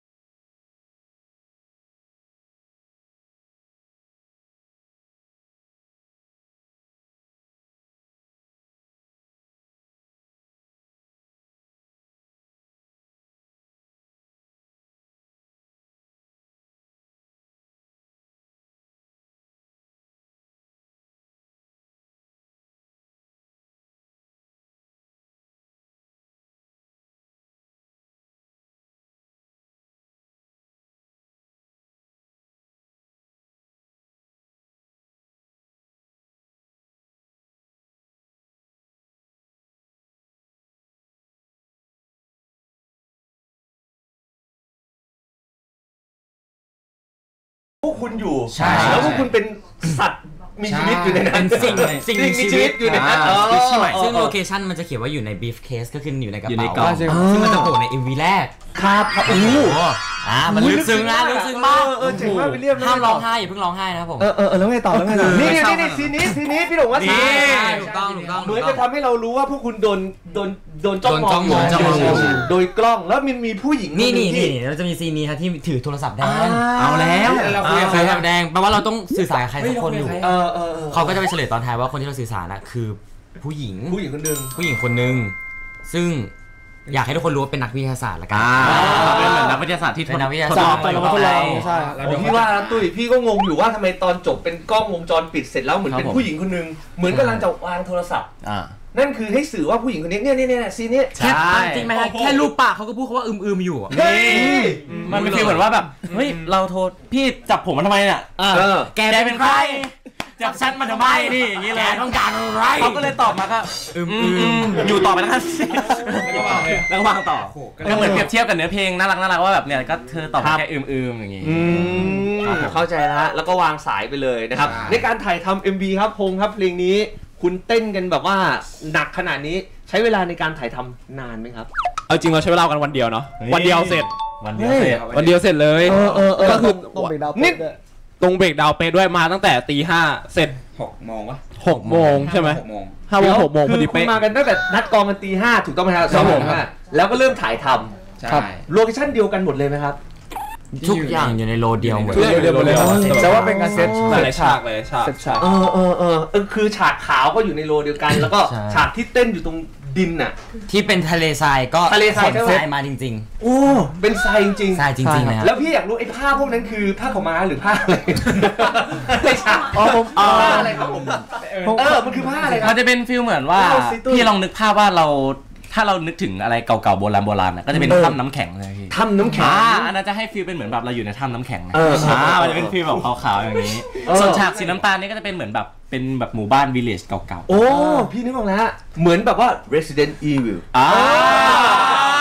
พวกคุณอยู่แล้วพวกคุณเป็นสัตว์มีชีวิตอยู่ในนั้น
เป็นสิ่งสิ่งมีชีวิต
อยู่ในนั้น
ซึ่งโลเคชั่นมันจะเขียนว่าอยู่ใน briefcase ก็คืออยู่ในกระเป๋าซึ่งมันจะโผล่ใน เอ็ม วี แรก
ครับครับโอ้
อ่ามันลึกซึ้งนะลึกซึ้งมาก
เออเจ๋งมากวิลเลียม
ห้ามร้องไห้อย่าเพิ่งร้องไห้นะครับผม
เออเออแล้วไงต่อแล้วไงต่อนี่นี่นี่ซีนี้ซีนี้พี่หลงว่าซี
ถูกต้องถูกต้อง
เหมือนจะทำให้เรารู้ว่าพวกคุณโดนโดนโดนจ้องมองโดยกล้องแล้วมันมีผู้หญิง
นี่นี่นี่เราจะมีซีนี้ครับที่ถือโทรศัพท์แดง
เอาแล้ว
เราคุยกับโทรศัพท์แดงแปลว่าเราต้องสื่อสารกับใครสักคนอยู่เออเออเขาก็จะไปเฉลยตอนท้ายว่าคนที่เราสื่อสารน่ะคือผู้หญิง
ผู้หญิงคนนึง
ผู้หญิงคนนึงซึ่งอยากให้ทุกคนรู้ว่าเป็นนักวิทยาศาสตร์ละกัน
เป็นเหมือนนักวิทยาศาสตร์ที่
เป็นนักวิทยาศาสตร์
เราทดลองใช่พี่ว่าตุ้ยพี่ก็งงอยู่ว่าทำไมตอนจบเป็นกล้องวงจรปิดเสร็จแล้วเหมือนเป็นผู้หญิงคนนึงเหมือนกำลังจะวางโทรศัพท์นั่นคือให้สื่อว่าผู้หญิงคนนี้เนี่ยเนี่ยซีนี้
แค่จริงไหมฮะแค่รูปปากเขาก็พูดเขาว่าอืมๆอยู่
นี่มันเป็นฟีลเหมือนว่าแบบเฮ้ยเราโทรพี่จับผมมาทำไมเนี่ยแกเป็นใครจับฉันมาทำไมนี่อย่างนี้เลย
ต้องการอะไร
เขาก็เลยตอบมาก็อืมอยู่ต่อไปนะครับแล้วก็วางต่อก็เหมือนเปรียบเทียบกับเนื้อเพลงน่ารักน่ารักว่าแบบเนี่ยก็เธอตอบแค่อืมๆอย่างงี้
เข้าใจแล้วแล้วก็วางสายไปเลยนะครับในการถ่ายทำ เอ็ม วี ครับพงครับเพลงนี้คุณเต้นกันแบบว่าหนักขนาดนี้ใช้เวลาในการถ่ายทำนานไหมครับ
เอาจริงเราใช้เวลากันวันเดียวเนาะวันเดียวเสร็จ
วันเดียวเสร็จ
วันเดียวเสร็จเลยก็คือ
ตรงเบรกดาว
นิดตรงเบรกดาวเปด้วยมาตั้งแต่ตีห้าเสร็จ
หกโมงวะ
หกโมงใช่ไหม
หกโมง
ห้าโมงหกโมงพอดี
เป๊ะคุณมากันตั้งแต่นัดกองกันตีห้าถูกต้องไหมครับสองโมงแล้วก็เริ่มถ่ายทำ
ใช่
โลเคชั่นเดียวกันหมดเลยไหมครับ
ทุกอย่างอยู่ในโลเดียวหมด
เดียวหมดเลย
แต่ว่าเป็นการเซต
หลายฉากเลยฉาก
ฉากเออเออเออคือฉากขาวก็อยู่ในโลเดียวกันแล้วก็ฉากที่เต้นอยู่ตรงดินน่ะ
ที่เป็นทะเลทรายก็
ทะเลทราย
ทรายมาจริง
ๆโอ้เป็นทรายจริง
ๆทรายจริงๆนะครับ
แล้วพี่อยากรู้ไอ้ผ้าพวกนั้นคือผ้าขาวม้าหรือผ้าอะไรไม่ใช่อ๋อผมผ้าอะไรครับผมเออมันคือผ้าอะไรครับ
มันจะเป็นฟีลเหมือนว่าพี่ลองนึกภาพว่าเราถ้าเรานึกถึงอะไรเก่าๆโบราณโบราณก็จะเป็นถ้ำน้ำแข็งเลยพี่
ถ้ำน้ำแข็ง
อันนั้นจะให้ฟีลเป็นเหมือนแบบเราอยู่ในถ้ำน้ำแข็งนะมันจะเป็นฟีลแบบขาวๆอย่างนี้ส่วนฉากสีน้ำตาลนี่ก็จะเป็นเหมือนแบบเป็นแบบหมู่บ้านวิลเลจเก่าๆ
โอ้พี่นึกออกแล้วเหมือนแบบว่า Resident Evil อ่า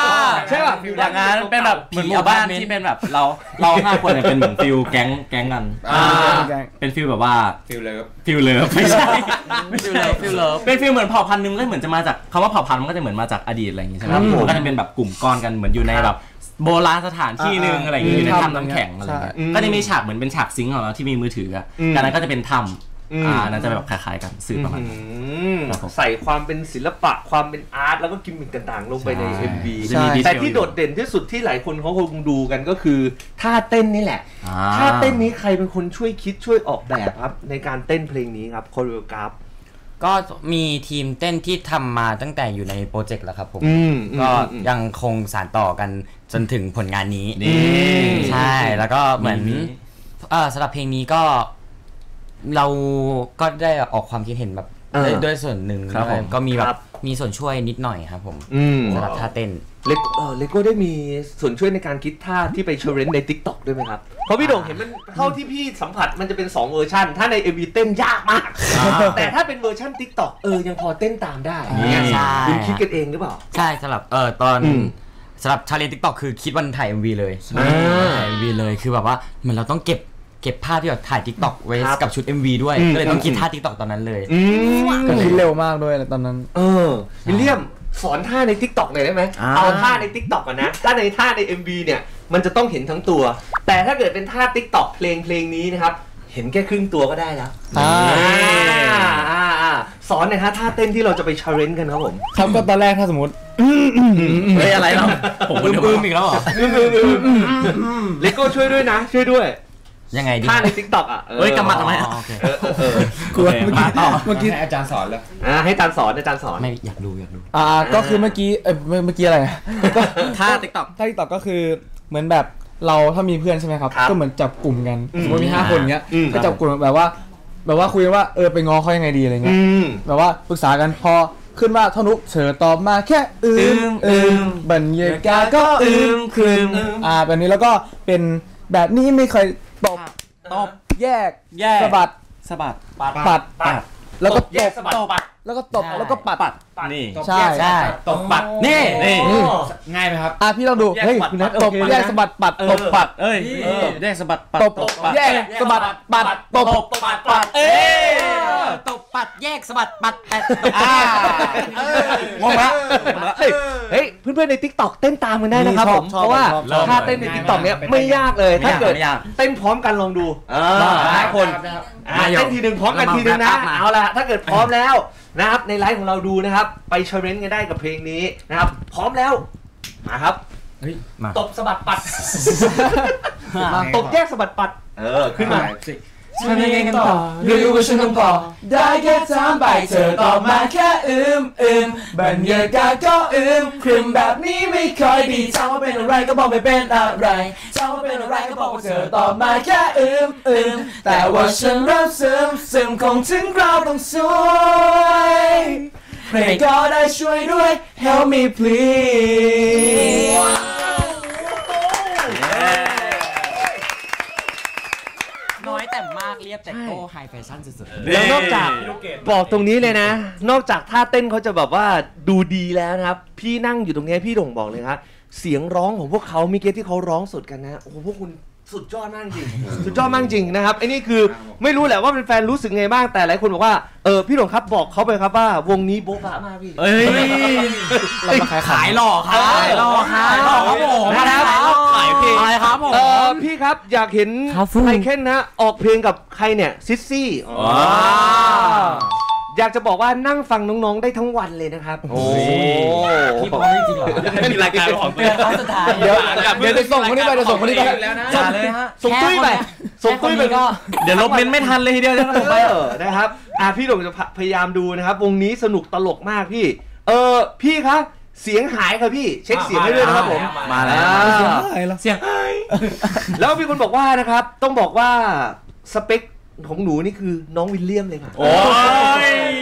ใช่ป่ะ
อย่างนั้นเป็นแบบเหมือนหมู่บ้านที่เป็นแบบเราเราห้าคนเนี่ยเป็นเหมือนฟิลแก๊งแก๊งกันเป็นฟิลแบบว่า
ฟิลเลิฟ
ฟิลเลิฟไม่ใช่ฟิลเลิฟฟิลเลิฟเป็นฟิลเหมือนเผ่าพันธุ์นึงก็เหมือนจะมาจากคำว่าเผ่าพันธุ์มันก็จะเหมือนมาจากอดีตอะไรอย่างงี้ใช่ไหมก็จะเป็นแบบกลุ่มก้อนกันเหมือนอยู่ในแบบโบราณสถานที่นึงอะไรอย่างงี้อยู่ในถ้ำน้ำแข็งอะไรอย่างเงี้ยก็จะมีฉากเหมือนเป็นฉากซิงค์ของเราที่มีมือถืออ่ะการนั้นก็จะเป็นถ้ำอ่าน่าจะแบบคล้ายๆกันสื่อประมาณ
ใส่ความเป็นศิลปะความเป็นอาร์ตแล้วก็กิมมิคต่างๆลงไปใน เอ็ม วี
จะมีดีเทล
แต่ที่โดดเด่นที่สุดที่หลายคนเขาคงดูกันก็คือท่าเต้นนี่แหละท่าเต้นนี้ใครเป็นคนช่วยคิดช่วยออกแบบครับในการเต้นเพลงนี้ครับโคโรกราฟ
ก็มีทีมเต้นที่ทำมาตั้งแต่อยู่ในโปรเจกต์แล้วครับผมก็ยังคงสานต่อกันจนถึงผลงานนี้ใช่แล้วก็เหมือนเออสำหรับเพลงนี้ก็เราก็ได้ออกความคิดเห็นแบบด้วยส่วนหนึ่งก็มีแบบมีส่วนช่วยนิดหน่อยครับผมสำหรับท่าเต้น
เลโก้เออเลโก้ได้มีส่วนช่วยในการคิดท่าที่ไปเชอร์เรนใน TikTok ด้วยไหมครับเพราะพี่โด่งเห็นมันเท่าที่พี่สัมผัสมันจะเป็นสองเวอร์ชันถ้าใน เอ็ม วี เต้นยากมากแต่ถ้าเป็นเวอร์ชัน TikTok เออยังพอเต้นตามได้
ใช่
คุณคิดกันเองหรือเปล่า
ใช่สำหรับเออตอนสำหรับชาเลนจ์ TikTok คือคิดวันถ่าย เอ็ม วี เลยถ่าย เอ็ม วี เลยคือแบบว่าเหมือนเราต้องเก็บเก็บภาพที่แบบถ่าย TikTok ไว้กับชุด เอ็ม วี ด้วยก็เลยต้องคิดท่า TikTok ตอนนั้นเลย
ก็คิดเร็วมากด้วยตอนนั้น
เออวิลเลียมสอนท่าใน TikTok หน่อยได้ไหมเอาท่าใน TikTok ก่อนนะถ้าในท่าใน เอ็ม วี เนี่ยมันจะต้องเห็นทั้งตัวแต่ถ้าเกิดเป็นท่า TikTok เพลงเพลงนี้นะครับเห็นแค่ครึ่งตัวก็ได้แล้วอ่าสอนหน่อยฮะท่าเต้นที่เราจะไป challenge กันครับผม
ครับก็ตอนแรกถ้าสมมติ
เฮ้ยอะไรเราผมอึ้มๆอีกแล้วเหรอ
เลโก้ช่วยด้วยนะช่วยด้วย
ยังไงดี
ท่าใน TikTok อ่ะ
เฮ้ยกำมัดทำไม
โอเคเออเออ
กลัวเมื่อกี้เมื่อกี้อาจารย์สอนเลย
อ่าให้อาจารย์สอนอาจารย์สอน
ไม่อยากดูอยากดู
อ่าก็คือเมื่อกี้เออเมื่อกี้อะไร
ท่า TikTok
ท่า TikTok ก็คือเหมือนแบบเราถ้ามีเพื่อนใช่ไหมครับก็เหมือนจับกลุ่มกันสมมติมีห้าคนเงี้ยก็จับกลุ่มแบบว่าแบบว่าคุยว่าเออไปง้อเขายังไงดีอะไรเงี้ยแบบว่าปรึกษากันพอขึ้นว่าท่านุกเธอตอบมาแค่อืมอืมบรรยากาศก็อืมคืมอ่าแบบนี้แล้วก็เป็นแบบนี้ไม่เคยตบ
ตบ
แยก
แยก
สะบัด
สะบัด
ปัดปัดปัดแล้วก็ตบ
สะบัดปัด
แล้วก็ตบแล้วก็ปัด
นี่
ใช่ใช่
ตบปัด
นี่นี่
ง่ายไหมครับ
อ่ะพี่ลองดูเฮ้ยคุณนัทตบแยกสะบัดปัดตบปัด
เอ้ยแยกสะบัดปัด
ตบแยกสะบัดปัดตบ
ปัดปัดเอ้
ตบปัดแยกสะบัดปัดปัด
อ่างงละเฮ้ยเพื่อนๆใน TikTok เต้นตามกันได้นะครับผมเพราะว่าท่าเต้นใน TikTok เนี้ยไม่ยากเลยถ้าเกิดเต้นพร้อมกันลองดูเออหลายคนเต้นทีหนึ่งพร้อมกันทีนึงนะเอาล่ะถ้าเกิดพร้อมแล้วนะครับในไลฟ์ของเราดูนะครับไปเชอร์เรนกันได้กับเพลงนี้นะครับพร้อมแล้วมาครับตบสะบัดปัดตบแยกสะบัดปัดเออขึ้นมา
ฉันยังไงกันต่อหรือว่าฉันต้องต่อได้แค่ถามไปเธอตอบมาแค่อืมอืมบรรยากาศก็อืมครึมแบบนี้ไม่ค่อยดีถามว่าเป็นอะไรก็บอกไม่เป็นอะไรถามว่าเป็นอะไรก็บอกว่าเธอตอบมาแค่อืมอืมแต่ว่าฉันเริ่มซึมซึมคงถึงคราวต้องสวยใครก็ได้ช่วยด้วย help me please
น้อยแต่มากเรียบแต่โก้ไฮแฟชั่นสุดๆ
แล้วนอกจากบอกตรงนี้เลยนะนอกจากท่าเต้นเขาจะแบบว่าดูดีแล้วนะครับพี่นั่งอยู่ตรงนี้พี่โด่งบอกเลยครับเสียงร้องของพวกเขาเมื่อกี้ที่เขาร้องสดกันนะโอ้โหพวกคุณสุดยอดมากจริงสุดยอดมากจริงนะครับไอ้นี่คือไม่รู้แหละว่าเป็นแฟนรู้สึกไงบ้างแต่หลายคนบอกว่าเออพี่โด่งครับบอกเขาไปครับว่าวงนี้โบ๊ะบะมากพี่
เอ้ย
เรามาขาย
ขายหล่อขายหล่อขายหล่อครับผม
นะครับ
ขายเพลงอะไรครับผม
เออพี่ครับอยากเห็นไมเคิลนะออกเพลงกับใครเนี่ยซิสซี่อยากจะบอกว่านั่งฟังน้องๆได้ทั้งวันเลยนะครับโอ้
พี่พร้อมจริงเหรอ
ไม่มีรายการของตัวเอง
สุดท้าย
เดี๋ยวเดี๋ยวจะส่งคนนี้ไปเดี๋ยวส่งคนนี้ไป
แล้วนะ
เลยฮะ
ส่งตุ้ยไปส่งตุ้ยไป
ก็
เดี๋ยวลบเมนไม่ทันเลยทีเดียวจะส่งไป
เออนะครับอ่ะพี่โด่งจะพยายามดูนะครับวงนี้สนุกตลกมากพี่เออพี่ครับเสียงหายครับพี่เช็คเสียงให้ด้วยนะครับผม
มาแล้ว
เสียงหายแล้ว
เสียงหายแล้วมีคนบอกว่านะครับต้องบอกว่าสเปคของหนูนี่คือน้องวิลเลียมเลยค่ะ
โอ้ย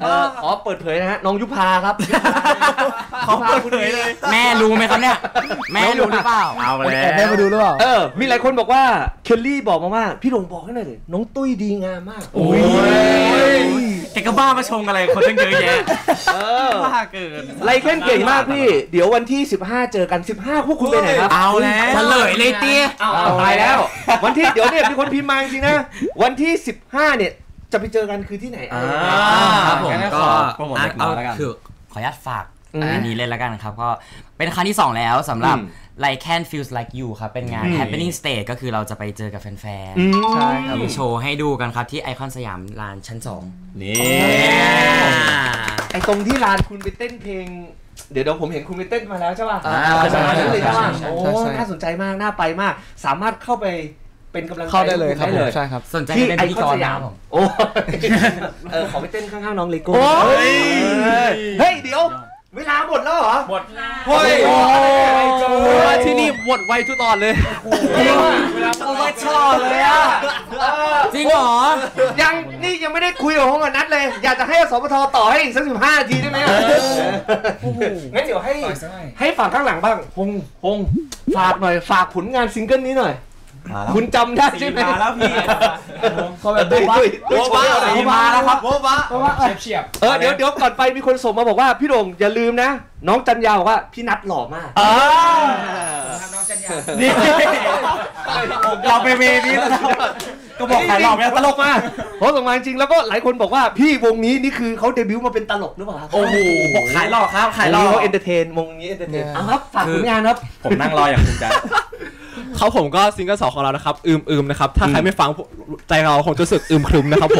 เออขอเปิดเผยนะฮะน้องยุพาครับขอเปิดเผยเลย
แม่รู้ไหมครับเนี่ยแม่รู้หรือเปล่า
เอาแล้ว
แอบได้มาดูหรือเปล่า
เออมีหลายคนบอกว่าเคลลี่บอกมาว่าพี่หลงบอกให้หน่อยดิน้องตุ้ยดีงามมาก
โอ้ยแกก็บ้ามาชงอะไรคนตั้งเยอะแยะ
เออ
บ้าเกิน
ไลเคนเก่งมากพี่เดี๋ยววันที่สิบห้าเจอกันสิบห้าพวกคุณไปไหนครับ
เอาแล้ว
เฉลยเลยเตี้ย
เอาเอาตายแล้ว วันที่เดี๋ยวเนี่ยมีคนพิมพ์มาจริงๆนะวันที่สิบห้าเนี่ยจะไปเจอกันคือที่ไหนอ่า
ครับผม
งั้น
ก็
ขอโปรโมทเล็กน้อยแล้วกัน
คือขออนุญาตฝาก
อืม
อันนี้เลยแล้วกันครับก็เป็นครั้งที่สองแล้วสำหรับ
อืม
Lycan Feels Like You ครับเป็นงาน
อืม
Happening Stage ก็คือเราจะไปเจอกับแฟน
อืม
ใช่ครับ
ๆมีโชว์ให้ดูกันครับที่ไอคอนสยามลานชั้นสอง
นี่
ไอตรงที่ร้านคุณไปเต้นเพลง เดี๋ยวเดี๋ยวผมเห็นคุณไปเต้นมาแล้วใช่ป่ะ
อ่า
ไปสมัครเลยใช่ป่ะ
ใช่
โอ้
ใช่ใช่
น่าสนใจมากน่าไปมาก สามารถเข้าไปเป็นกำลังใจ
เข้าได้เลยครับ
ให้
ผ
เล
ม
ย
ใช่ครับ
สนใจ
ที่
เป็น
ไอ
พิธี
ค
ก
อน
ร
สยาม
นะครับผม
โอ้เออขอไปเต้นข้างๆน้องเลโก้
โอ้ย
เฮ้ยเดี๋ยว เวลาหมดแล้วเหรอ
หมด
เฮ้ย
ที่นี่หมดไวทุกตอนเลย
จริงเวลาโอ้ไม่ชอบเลยอ่ะ
จริงเหรอ
ยังนี่ยังไม่ได้คุยกับห้องกับนัดเลย อยากจะให้สปทต่อให้อีกสักสิบห้านาทีได้ไหมงั้นเดี๋ยวให้ให้ฝากข้างหลังบ้างพงพงฝากหน่อยฝากผลงานซิงเกิลนี้หน่อย คุณจำได้ใช่ไหม
มาแล้วพี่
เขาแบบตุ้ยตุ้ยตุ้ยโชว์อะไร
มาแล้วครับ
โบ๊ะบะเออเดี๋ยวเดี๋ยวก่อนไปมีคนส่งมาบอกว่าพี่โด่งอย่าลืมนะ น้องจันยาบอกว่าพี่นัทหล่อมาก
นี่เราไปเวนี้แล้วก็บอกขายหลอกเนี่ยตลกมาก
เพราะส่งมาจริงๆแล้วก็หลายคนบอกว่าพี่วงนี้นี่คือเขาเดบิวต์มาเป็นตลกหรือเปล่าครับ
โอ้โหบอกขายหลอกครับขายว หล
ง
อ
นี้
ก
เขาเอนเตอร์เทนวงนี้เอนเตอร์เทนเอาครับฝากผลงานครับ
ผมนั่งรออย่างภูมิใจ
เขาผมก็ซิงเกิลสองของเรานะครับอืมอืมนะครับถ้าใครไม่ฟังใจเราคงจะรู้สึกอืมครึมนะครับผม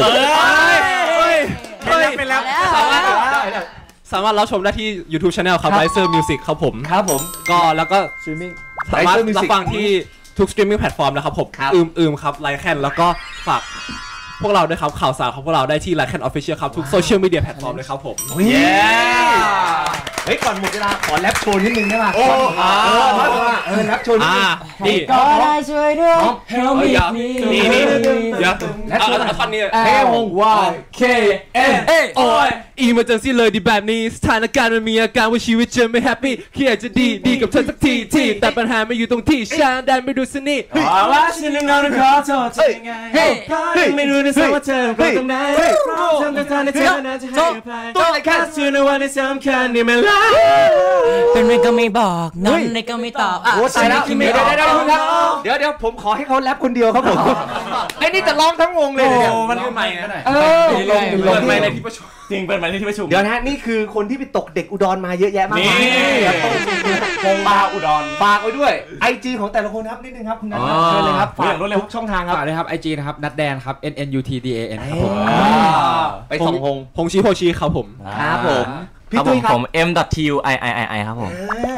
เป็นแล้ว
สามารถสามารถรับชมได้ที่ YouTube Channel ครับ Riser Music ครับผม
ครับผม
ก็แล้วก็
streaming
สามารถ
Riser Music
รับฟังที่ทุก streaming platform นะครับผม
ครับ
อืมอืมครับไลค์แคนแล้วก็ฝากพวกเราด้วยครับข่าวสารของพวกเราได้ที่ไลค์แคน Official ครับทุกโซเชียลมีเดียแพลตฟอร์มเลยครับผม
เย้เฮ้ยก่อนหมดเวลาขอแรปโชว์นิดนึงได้ป่ะโอ้เออเออแรปโชว์นิดนึ
อ่าง นี่
ก็ได้ช่วยด้วย Help
เดี๋ยว
me
นี่นี่เดี๋ยวเอาเอาเอาท่อนนี้
L Y K N
โอ้ย emergency เลยดีแบบนี้สถานการณ์มันมีอาการว่าชีวิตฉันไม่แฮปปี้แค่อยากจะดีดีกับเธอสักทีทีแต่ปัญหาไม่อยู่ตรงที่ฉันได้ไม่ดูสนิท
ว่าฉันยังนอนขอโทษเธอยังไงเพราะยังไม่รู้ด้วยซ้ำว่าเธอเป็นตรงไหนเพราะทำแต่ทางในเธอน่าจะให้อภัยต้องอะไรแค่ชื่อในวันที่สำคัญนี่มันแล้ว
เป็นไรก็ไม่บอกนอนอะไรก็ไม่ตอบ
โอ้ตายแล้ว
คิด
เดี๋
ไม่
ยว
ออก
เดี๋ยวเดี๋ยวครับเดี๋ยวเดี๋ยวผมขอให้เขาแรปคนเดียวครับผมไอ้นี่จะร้องทั้งวงเลยเนี่ย
มันใหม่นะ
เออ
เปิดใหม่ในที่ประชุมจริงเปิดใหม่ในที่ประชุม
เดี๋ยวนะนี่คือคนที่ไปตกเด็กอุดรมาเยอะแยะมากมาย
พงบาอุดร
ฝากไว้ด้วยไอจีของแต่ละคนครับนิดนึงครับคุณนัทเชิญเลยครับฝากทุกช่องทางครับ
ฝากด้วยครับ ไอ จี นะครับ นัดแดนครับ N N U T D A N ครับผม
ไปส่องพง
พงชีโพชีครับผม
ครับผม
พี่ตุ้ยครับผม M T U I I I I ครับผม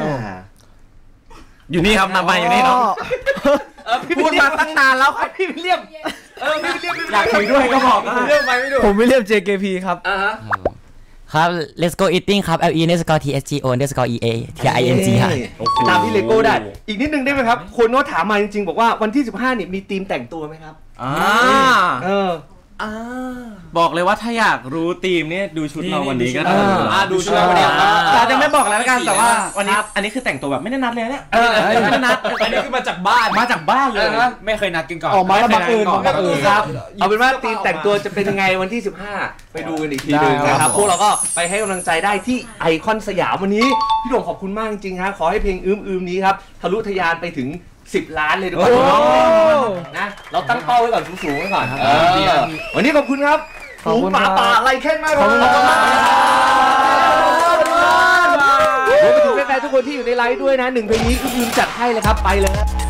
อยู่นี่ครับนำมาอยู่นี่เนาะ
พูดมาตั้งนานแล้วครับพี่วิลเลียมเออพี่วิลเลียม
อยากคุยด้วยก็บอกนะ
เรื่องไปไม่ดู
ผมวิลเลียม เจ เค พี ครับ
อ่าฮะ
ครับ Let's go eating ครับ L E underscore T S G O underscore E A T I N G ค่ะ
ตามพี่เลโก้ได้ อีกนิดนึงได้ไหมครับ คนก็ถามมาจริงๆ บอกว่าวันที่สิบห้านี่มีธีมแต่งตัวไหมครับ
อ่า
เออ
บอกเลยว่าถ้าอยากรู้ธีมเนี่ยดูชุดเราวันนี้ก็ได้
อ่าดูชุดเราวันนี้
แต่จะไม่บอกแล้วกันแต่ว่าวันนี้อันนี้คือแต่งตัวแบบไม่ได้นัดเลยเนี่ย
เออ
ไม่ได้นัด
อันนี้คือมาจากบ้าน
มาจากบ้านเลย
ไม่เคยนัดกันก่อน
ออกมาแล้วบังเอิญ
ไม่เคยนัดกันก่อน
บังเอิญ
ครับ เอาเป็นว่าธีมแต่งตัวจะเป็นยังไงวันที่สิบห้าไปดูกันอีกทีหนึง
ได้
นะค
ครั
รับบ พวกเราก็ไปให้กำลังใจได้ที่ไอคอนสยามวันนี้พี่โด่งขอบคุณมากจริงๆฮะขอให้เพลงอื้มๆนี้ครับทะลุทะยานไปถึงสิบล้านเลยดีกว่านะเราตั้งเป้าไว้ก่อนสูงๆไว้ก่อนเออวันนี้ขอบคุณครับ
ขอบคุณ
หมู
ครับ
ป่าป่าอะไรแค่มาก
ขอบคุณครับ
รวมไปถึงแฟนๆทุกคนที่อยู่ในไลฟ์ด้วยนะหนึ่งเพลงนี้ก็คือจัดให้เลยครับไปเลยครับ